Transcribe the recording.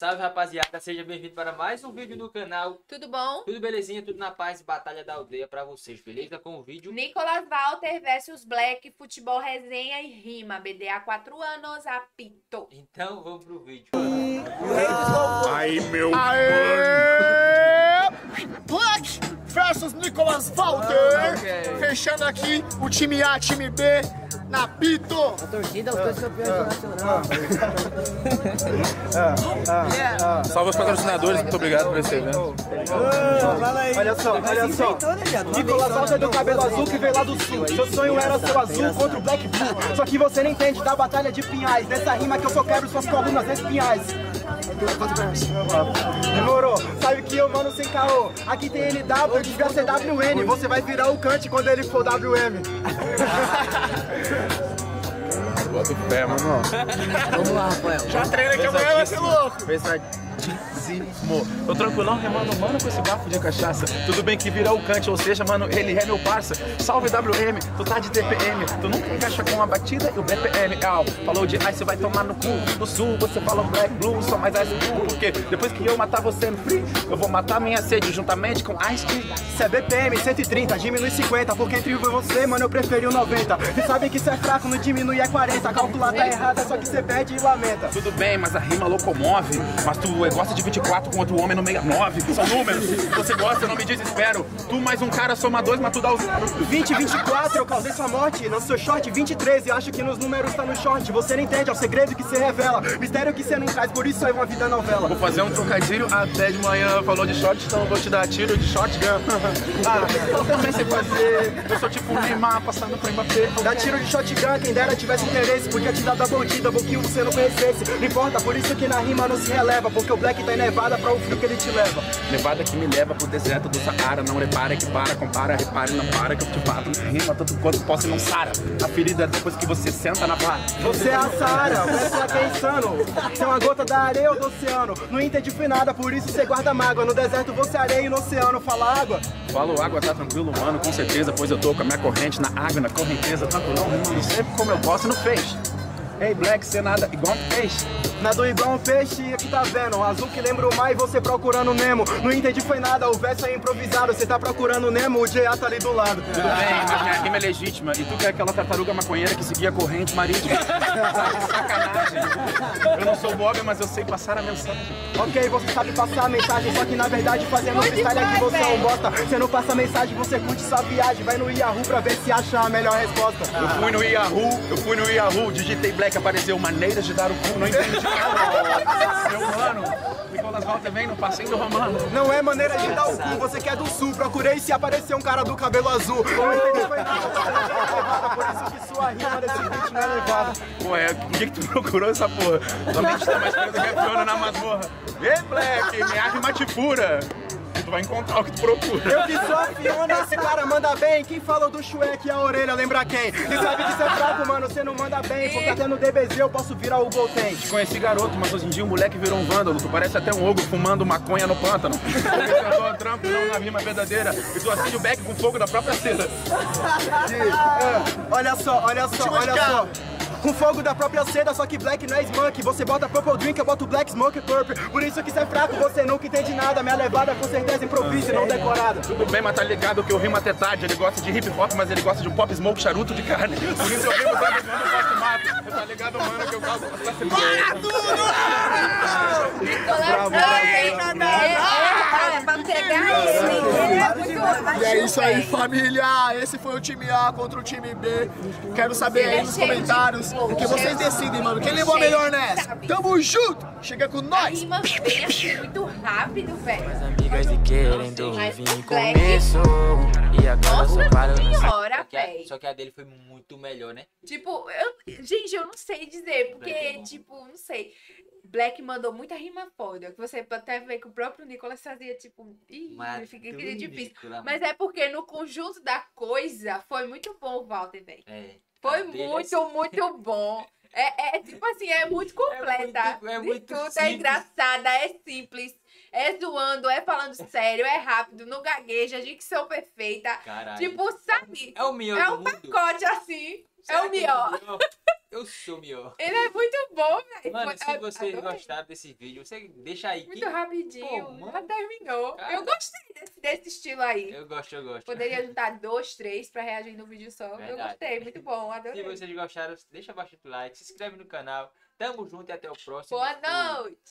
Salve, rapaziada, seja bem-vindo para mais um vídeo do canal. Tudo bom? Tudo belezinha, tudo na paz, Batalha da Aldeia pra vocês, beleza? Com o vídeo... Nicolas Walter versus Black, futebol, resenha e rima. BDA 4 anos, apito. Então, vamos pro vídeo. Aí, meu Black versus Nicolas Walter. Fechando aqui o time A, time B, na Pito. A torcida, os dois campeões nacionais. Salve os patrocinadores, muito obrigado por esse evento. Olha só. Nicolas Walter do cabelo azul que veio lá do sul. Seu sonho era ser azul contra o Black Blue. Só que você nem entende da batalha de pinhais. Nessa rima que eu só quebro suas colunas espinhais. Demorou, sabe que eu mano sem caô. Aqui tem NW, devia ser WN. Você vai virar o Kant quando ele for WM. Bota o pé, mano. Vamos lá, Rafael. Já treina que amanhã vai ser louco. Pesadíssimo. Tô tranquilão, remando, mano, com esse bafo de cachaça. Tudo bem que virou o Kant, ou seja, mano, ele é meu parça. Salve WM, tu tá de TPM. Tu nunca encaixa com a batida e o BPM. Falou de ice, vai tomar no cu. Do sul, você fala black blue, só mais ice blue. Porque depois que eu matar você no free, eu vou matar minha sede juntamente com ice tea. Se é BPM 130, diminui 50. Porque entre eu e você, mano, eu preferi o 90. E sabe que cê é fraco, não diminui é 40. Calcular tá errada, só que cê perde e lamenta. Tudo bem, mas a rima locomove. Mas tu gosta de 24 com outro homem no 69. São números, se você gosta, eu não me desespero. Tu mais um cara soma dois, mas tu dá os 20, 24, eu causei sua morte. Lanço seu short 23 e acho que nos números tá no short. Você não entende, é o segredo que cê revela. Mistério que cê não traz, por isso é uma vida novela. Vou fazer um trocadilho até de manhã. Falou de short, então eu vou te dar tiro de shotgun. Eu também sei fazer. Eu sou tipo um Neymar passando pra Mbappé. Dá tiro de shotgun, quem dera tivesse interesse. Podia te dar da bandida, que você não conhecesse. Não importa, por isso que na rima não se releva. Porque o Black tá em Nevada pra o frio que ele te leva. Nevada que me leva pro deserto do Saara. Não repara, equipara, compara, repare, não para. Que eu te bato na rima, tanto quanto posso e não sara. A ferida é depois que você senta na barra. Você é a Saara, você é insano. Você é uma gota da areia ou do oceano. Não entendi foi nada, por isso você guarda mágoa. No deserto você é areia e no oceano fala água. Falo água, tá tranquilo, mano, com certeza. Pois eu tô com a minha corrente na água, na correnteza. Tranquilão, rimando sempre como eu posso e não fez. Hey Black, cê nada igual um peixe. Nadou igual um peixe e aqui tá vendo. Azul que lembra o mar e você procurando Nemo. Não entendi foi nada, o verso é improvisado. Você tá procurando Nemo, o J.A. tá ali do lado. Tudo bem, mas minha rima é legítima. E tu que é aquela tartaruga maconheira que seguia a corrente marítima. Sacanagem. Eu não sou Bob, mas eu sei passar a mensagem. Ok, você sabe passar a mensagem, só que na verdade fazendo freestyle aqui você é um bosta. Você não passa a mensagem, você curte sua viagem. Vai no Yahoo pra ver se acha a melhor resposta. Eu fui no Yahoo, digitei Black, apareceu maneiras de dar o cu, não entendi. Meu mano, Nicolas Walter vem no passeio do Romano. Não é maneira de dar o cu, você quer do sul. Procurei se apareceu um cara do cabelo azul. Não entendi foi nada, por isso que sua rima desse beat não é levada. Ué, o que tu procurou essa porra? Tua mente tá mais perto do que a Fiona na masmorra. Ei, Black, minha rima te fura. Tu vai encontrar o que tu procura. Eu que sou a Fiona, esse cara manda bem. Quem falou do Shrek e a orelha, lembra quem? E sabe que você é fraco, mano, você não manda bem. Porque até no DBZ eu posso virar o Golden. Te conheci garoto, mas hoje em dia o moleque virou um vândalo. Tu parece até um ogro fumando maconha no pântano. Porque eu dou trampo, não na rima verdadeira. E tu acende o beck com fogo da própria cera. Olha só. Com fogo da própria seda, só que Black não é Smunk. Você bota Purple Drink, eu boto Black Smoke Purple. Por isso que cê é fraco, você nunca entende nada. Minha levada com certeza improvisa e não decorada. Tudo bem, mas tá ligado que eu rimo até tarde. Ele gosta de hip hop, mas ele gosta de um pop smoke charuto de carne. Por isso eu rimo quando eu gosto mato. Você tá ligado, mano, que eu causo classe. Para tudo! Vamos pegar ele. E é isso aí, família. Esse foi o time A contra o time B. Quero saber aí nos comentários o que vocês decidem, mano. Quem levou a melhor nessa? Tamo junto! Chega com A nós! rima veio assim muito rápido, velho. As amigas e querendo vir começo. E agora só para senhora, velho. Só que a dele foi muito melhor, né? Tipo, gente, eu não sei dizer, porque, tipo, não sei. Black mandou muita rima foda, que você até ver que o próprio Nicolas fazia, tipo, fica difícil. Mas é porque no conjunto da coisa foi muito bom o Walter, velho. Foi muito bom. É tipo assim, é muito completa. É muito tudo, simples. é engraçada, é simples, é zoando, é falando sério, é rápido, não gagueja, dicção perfeita. Caralho. Tipo, sabe? É o melhor É do um mundo. pacote assim. É Será o que melhor. Eu sou melhor. Ele é muito bom, velho. Mano, se vocês gostaram desse vídeo, você deixa aí. Muito rapidinho. Pô, mano. Já terminou. Cara. Eu gostei desse estilo aí. Eu gosto. Poderia juntar 2, 3 pra reagir no vídeo só. Eu Verdade. gostei, muito bom. Adorei. Se vocês gostaram, deixa abaixo do like, se inscreve no canal. Tamo junto e até o próximo. Boa noite.